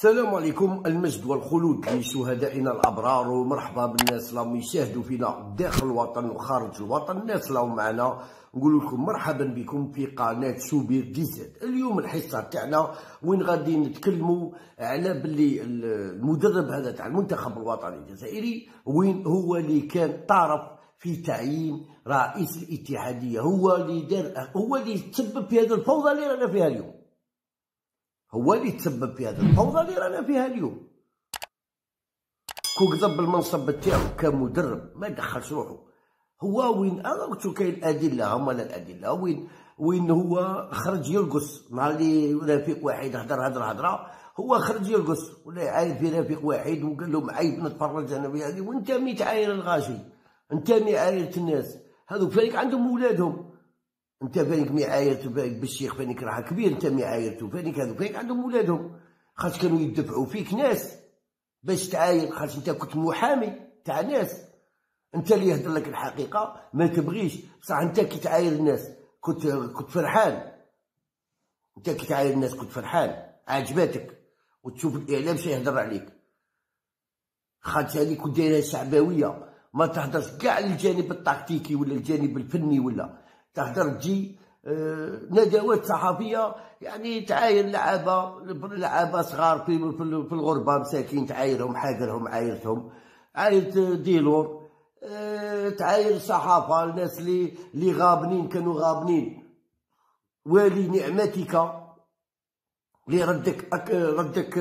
السلام عليكم. المجد والخلود لشهدائنا الابرار، ومرحبا بالناس اللي يشاهدوا فينا داخل الوطن وخارج الوطن. الناس اللي معنا نقول لكم مرحبا بكم في قناه شوبير دي زاد. اليوم الحصه تاعنا وين غادي نتكلموا على باللي المدرب هذا تاع المنتخب الوطني الجزائري وين هو اللي كان طرف في تعيين رئيس الاتحاديه، هو اللي تسبب في هذه الفوضى اللي رانا فيها اليوم. هو اللي تسبب في هذه الفوضى اللي رانا فيها اليوم. كون قضب المنصب تاعو كمدرب ما دخلش روحو. هو وين انا قلت كاين الادله، هما الادله وين هو خرج يرقص مع اللي رفيق واحد هضره هو خرج يرقص ولا يعاير في رفيق واحد وقال لهم عيب نتفرج انا بهذه، وانت مي تعاير الغاشي، انت مي عايرت الناس هذوك فانك عندهم ولادهم، انت فانك مي عايرتو بالشيخ فانك راه كبير، انت مي عايرتو فانك هذوك فانك عندهم ولادهم، خاطر كانوا يدفعوا فيك ناس باش تعاير، خاطر انت كنت محامي تاع ناس، انت اللي يهدر لك الحقيقه ما تبغيش. بصح انت كي تعاير الناس كنت فرحان، انت كي تعاير الناس كنت فرحان، عجباتك وتشوف الاعلام شي يهدر عليك، خاطر هذيك كنت دايرها شعبويه، ما تهدرش كاع الجانب التكتيكي ولا الجانب الفني، ولا تهدر تجي ندوات صحفيه يعني تعاير لعابه صغار في الغربه مساكين، تعايرهم حاقرهم عايرتهم، عايرت ديلور، تعاير الصحافه الناس اللي غابنين كانوا غابنين، والي نعمتك اللي ردك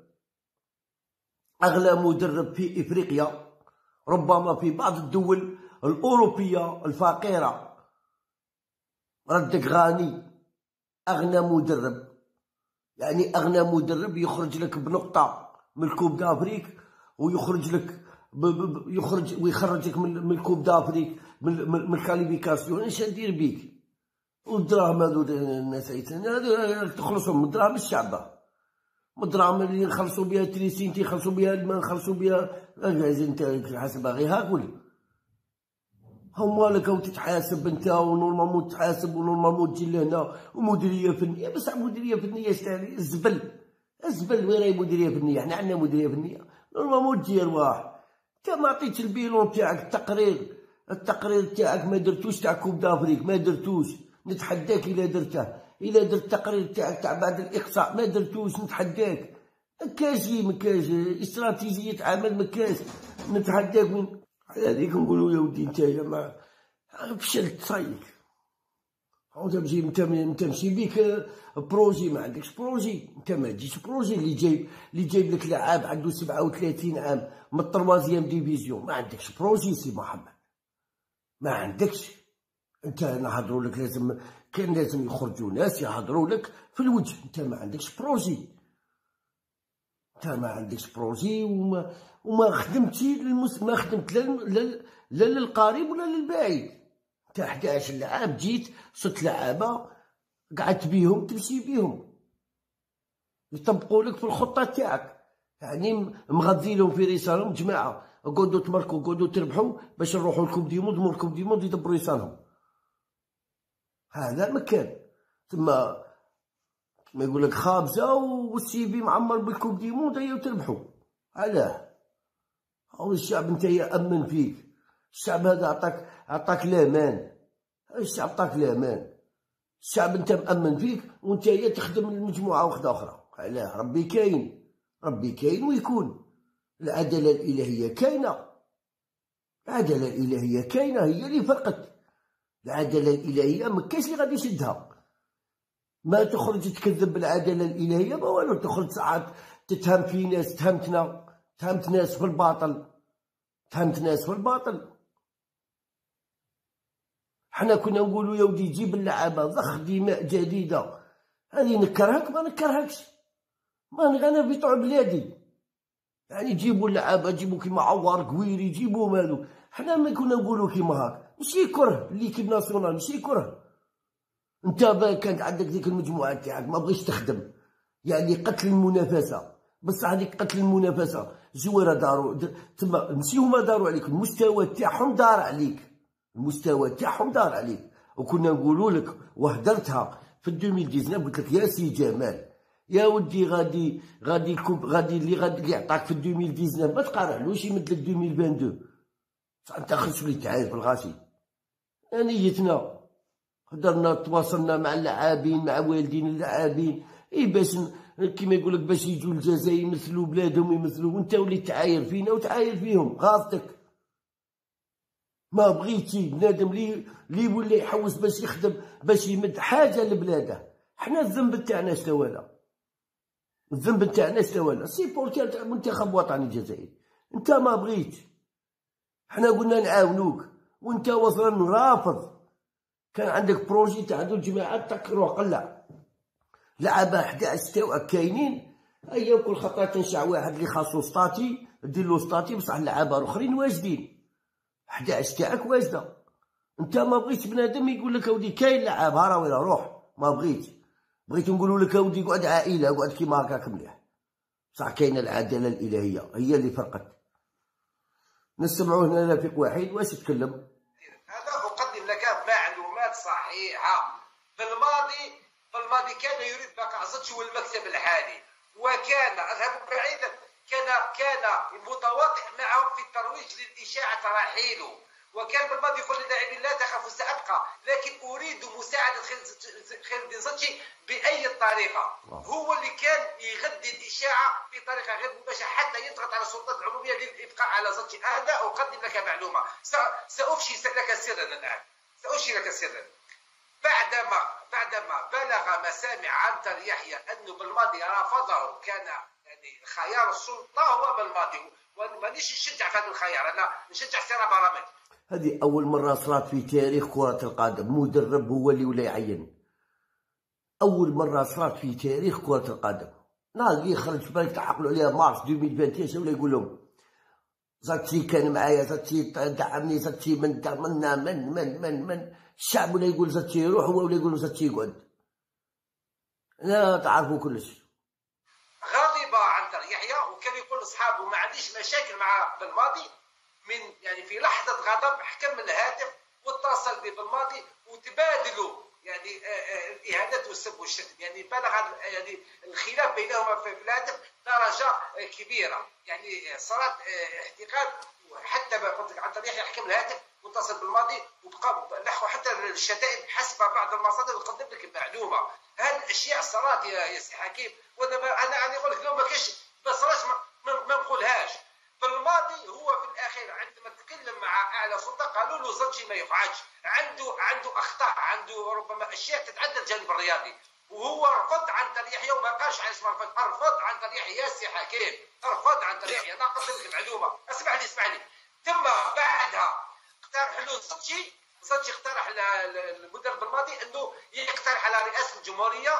اغلى مدرب في افريقيا، ربما في بعض الدول الاوروبيه الفقيره، ردك غاني اغنى مدرب، يعني اغنى مدرب يخرج لك بنقطه من الكوب دافريك، ويخرج لك ويخرجك من الكوب دافريك من الكاليفيكاسيون. اش ندير بيك؟ والدراهم هذو الناس هذو تخلصهم من دراهم الشعب، من الدراهم اللي نخلصوا بها تريسينتي، نخلصوا بها الماء، نخلصوا بها انت حسب باغي هاكل. هما لك وتتحاسب انت ونورمالمون تتحاسب ونورمالمون تجي لهنا ومديريه فنيه، بصح مديريه فنيه شتاني الزبل وين راهي مديريه فنيه؟ حنا عندنا مديريه فنيه نورمالمون تجي ارواح. انت ما عطيتش البيلون تاعك، التقرير تاعك ما درتوش، تاع كوب دافريك ما درتوش، نتحداك الا درته، الا درت التقرير تاعك تاع بعد الاقصاء ما درتوش، نتحداك. مكاش استراتيجيه عمل، مكاش نتحداك. من على هذيك نقولوا يا ودي نتايا ما فشلت صايك، عاود تمشي انت ماشي بيك بروجي، ما عندكش بروجي، انت ما تجيش بروجي اللي جايب لك لاعب عنده 37 عام من التروازيام ديفيزيون، ما عندكش بروجي سي محمد، ما عندكش. انت نهضروا لك لازم يخرجوا ناس يهضروا لك في الوجه، انت ما عندكش بروجي، انت ما عندكش بروجي وما خدمتي ما خدمت لا للقريب ولا للبعيد. انت 11 لاعب جيت 6 لعابه قعدت بيهم تمشي بيهم يطبقوا لك في الخطه تاعك، يعني مغذي لهم في رسالهم جماعه قعدوا تمركوا قعدوا تربحوا باش نروحوا لكوب دي موند، كوب دي موند يدبروا رسالهم. هذا مكان تما ما يقول لك خابزه والسي في معمر بالكوب دي موند هي تربحوا. علاه؟ هو الشعب نتايا امن فيك، الشعب هذا عطاك الامان، الشعب عطاك الامان، الشعب انت مامن فيك وانتايا تخدم المجموعه واحده اخرى. علاه؟ ربي كاين ويكون. العداله الالهيه كاينه، العداله الالهيه كاينه، هي اللي فرقت. العداله الالهيه ما كاينش اللي غادي يشدها، ما تخرج تكذب بالعداله الالهيه ما والو، تخرج ساعات تتهم في ناس، تهمت ناس في الباطل، حنا كنا نقولوا يا ودي جيب اللعابه ضخ دماء جديده، هذه نكرهك ما نكرهكش، ما انا في طوع بلادي، يعني جيبوا اللعابه، جيبوا كيما عوار قويري، جيبوا مالو، حنا ما كنا نقولوا كيما هاك، ماشي كره ليكيب ناسيونال، ماشي كره. انت كانت عندك ديك المجموعه تاعك ما بغيتش تخدم، يعني قتل المنافسه، بصح هذيك قتل المنافسه زويره داروا تما، ماشي هما داروا عليك، المستوى تاعهم دار عليك، وكنا نقولوا لك وهدرتها في 2019 قلت لك يا سي جمال يا ودي غادي اللي يعطاك في 2019 ما تقارعلوش يمد لك 2022. بصح انت خصك اللي تعاير بالغاشي. نيتنا هدرنا تواصلنا مع اللاعبين مع والدين اللاعبين باش كيما يقول لك باش يجوا للجزائر يمثلوا بلادهم يمثلوا، وانت وليت تعاير فينا وتعاير فيهم. غلطتك. ما بغيتي بنادم اللي ولا يحوس باش يخدم باش يمد حاجه لبلاده. حنا الذنب تاعنا شتوالا، الذنب تاعنا شتوالا سيبورتير تاع المنتخب الوطني الجزائري. انت ما بغيت، حنا قلنا نعاونوك وانت وصلا رافض. كان عندك بروجي تاع هادو الجماعات تاك روح قلع لعبه 11 تاعك كاينين. هيا كل خطره تنشع واحد اللي خاصو سطاتي دير له سطاتي، بصح اللعابه الاخرين واجدين. 11 تاعك واجده. انت ما بغيتش بنادم يقول لك اودي كاين لعاب ها راه ولا روح. ما بغيت نقولوا لك اودي قعد عائله قعد كيما هكاك مليح. بصح كاينه العداله الالهيه هي اللي فرقت. نسمعوا هنا لفيق وحيد واش يتكلم. هذا أقدم لك معلومات صحيحة. بالماضي كان يريد بقاء زتشي والمكتب الحالي، وكان أذهب بعيدا كان متواطئ معهم في الترويج للإشاعة رحيله. وكان بالماضي يقول للاعبين لا تخافوا سأبقى، لكن أريد مساعدة خير الدين زتشي بأي طريقة. هو اللي كان يغذي الإشاعة بطريقة غير مباشرة حتى يضغط على السلطات العمومية للإبقاء على زتشي. هذا أقدم لك معلومة. سأفشي لك سرا الآن، سأفشي لك سرا. بعدما بلغ مسامع عنتر يحيى أنه بالماضي رفضه، كان يعني خيار السلطة هو بالماضي، ومانيش نشجع في هذا الخيار، أنا نشجع سير برامج. هذه أول مرة صارت في تاريخ كرة القدم، مدرب هو اللي ولا يعين. أول مرة صارت في تاريخ كرة القدم. نهار اللي خرج في بالك تعقلوا عليها مارس 2021 ولا يقول لهم زاتشي كان معايا، زاتشي دعمني، زاتشي من الشعب ولا يقول زاتشي يروح هو ولا يقول زاتشي يقعد. لا تعرفوا كلش. غضب عنتر يحيى وكان يقول لاصحابه ما عنديش مشاكل مع بالماضي. من يعني في لحظة غضب حكم الهاتف واتصل بالماضي وتبادلوا يعني الاهانات والسب والشتم. يعني بلغ يعني الخلاف بينهما في الهاتف درجة كبيرة. يعني صارت احتقاد. حتى ما قلت لك عنتر يحيى حكم الهاتف واتصل بالماضي وبقى نحو حتى الشتائم حسب بعض المصادر وقدم لك المعلومة. هذه الاشياء صارت يا سي حكيم. وانا انا نقول لك لو ما كاش ما صارش ما نقولهاش. بالماضي هو في الاخير عندما تكلم مع اعلى سلطه قالوا له زتشي ما يقعدش، عنده اخطاء، عنده ربما اشياء تتعدى الجانب الرياضي. وهو رفض عنتر يحيى وما قالش علاش ما رفض عنتر يحيى يا سي حكيم. رفض عنتر يحيى. انا قلت لك المعلومه. اسمعني. ثم بعدها اقترح له زتشي اقترح للمدرب الماضي انه يقترح على رئاسه الجمهوريه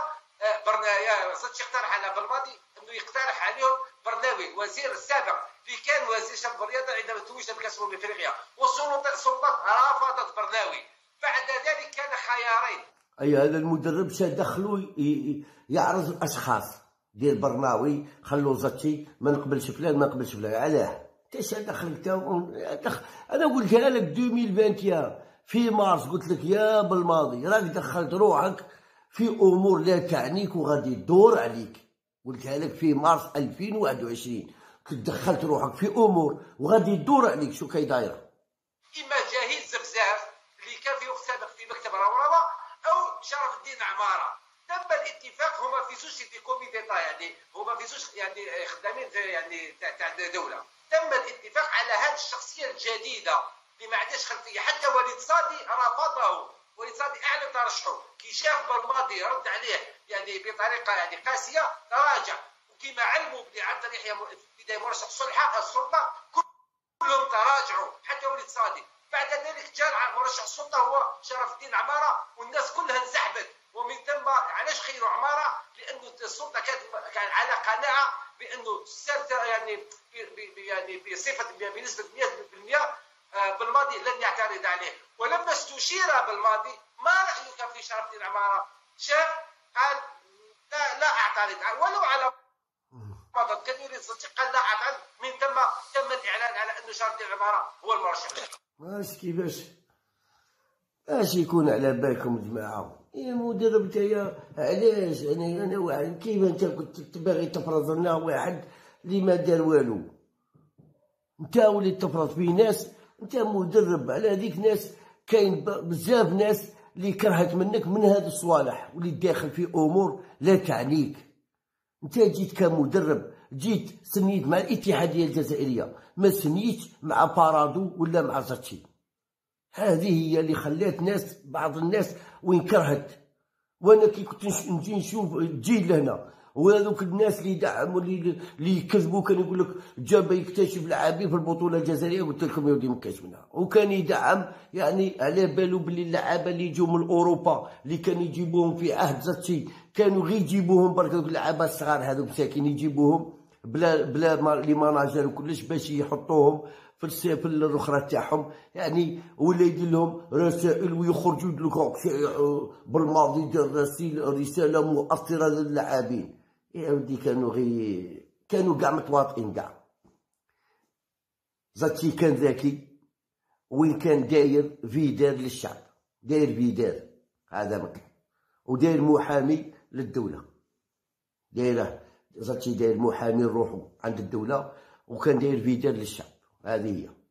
زتشي اقترح على بالماضي انه يقترح عليهم برناوي وزير السابق اللي كان وزير الشباب والرياضه عندما توج بكاس افريقيا، والسلطات رفضت برناوي. بعد ذلك كان خيارين. اي هذا المدرب دخلوا يعرض الاشخاص ديال برناوي، خلوا زتشي ما نقبلش فلان ما نقبلش فلان. علاه؟ انت دخلت انا قلتها لك 2021 في مارس، قلت لك يا بالماضي راك دخلت روحك في امور لا تعنيك وغادي تدور عليك. قلتها لك في مارس 2021 دخلت روحك في امور وغادي تدور عليك. شو كاي دايره؟ اما جاهز زبزاف اللي كان في وقت سابق في مكتب الروابه او شرف الدين عماره. تم الاتفاق. هما في زوج في كوميتي يعني هما في زوج يعني خدامين يعني تاع دوله. تم الاتفاق على هذه الشخصيه الجديده اللي ما عندهاش خلفيه. حتى وليد صادي رفضه. وليد صادي اعلن ترشحه كي شاف بالماضي رد عليه يعني بطريقه يعني قاسيه تراجع. وكما علموا بلي عنتر يحيى بدايه مرشح السلطه كلهم تراجعوا حتى وليد صادي. بعد ذلك جاء مرشح السلطه هو شرف الدين عماره والناس كلها انسحبت. ومن ثم علاش خيروا عماره؟ لانه السلطه كان على قناعه بانه يعني بصفه بنسبه 100% بالماضي لن يعترض عليه. ولما استشير بالماضي ما رايك في شرف الدين عماره؟ شاف قال لا اعترض ولو على مضت. كان يريد صديق قال لا اعترض. من ثم تم الاعلان على انه شرف الدين عماره هو المرشح. كيفاش يكون على بالكم جماعه؟ يا مدرب نتايا علاش انا واحد كيف انت كنت باغي تفرض لنا واحد اللي ما دار والو؟ انت وليت تفرض في ناس، انت مدرب على هذيك ناس. كاين بزاف ناس اللي كرهت منك من هاد الصوالح واللي داخل في امور لا تعنيك. انت جيت كمدرب، جيت سنيت مع الاتحاديه الجزائريه، ما سنيتش مع بارادو ولا مع زاتشي. هذه هي اللي خلات بعض الناس وين كرهت. وانا كي كنت نجي نشوف الجيل لهنا وهذوك الناس اللي يدعموا اللي يكذبوا، كان يقول لك جاب يكتشف لاعبين في البطوله الجزائريه، قلت لكم يا ودي مكاش منها. وكان يدعم يعني على بالو بلي اللعابه اللي يجوا من اوروبا اللي كانوا يجيبوهم في عهد زاتشي كانوا غير يجيبوهم برك دوك اللعابه الصغار هذوك مساكين يجيبوهم بلا لي ماناجر وكلش باش يحطوهم في الاخرى تاعهم يعني، ولا يدير لهم رسائل ويخرجوا لك بالماضي دار رساله مؤثره للاعبين. يا ودي كانوا كاع متواطئين كاع. زاتشي كان ذكي، وين كان داير فيدار للشعب، داير فيدار هذا مكان، وداير محامي للدوله، دايره زاتشي داير محامي روحو عند الدوله، وكان داير فيدار للشعب. هذه هي.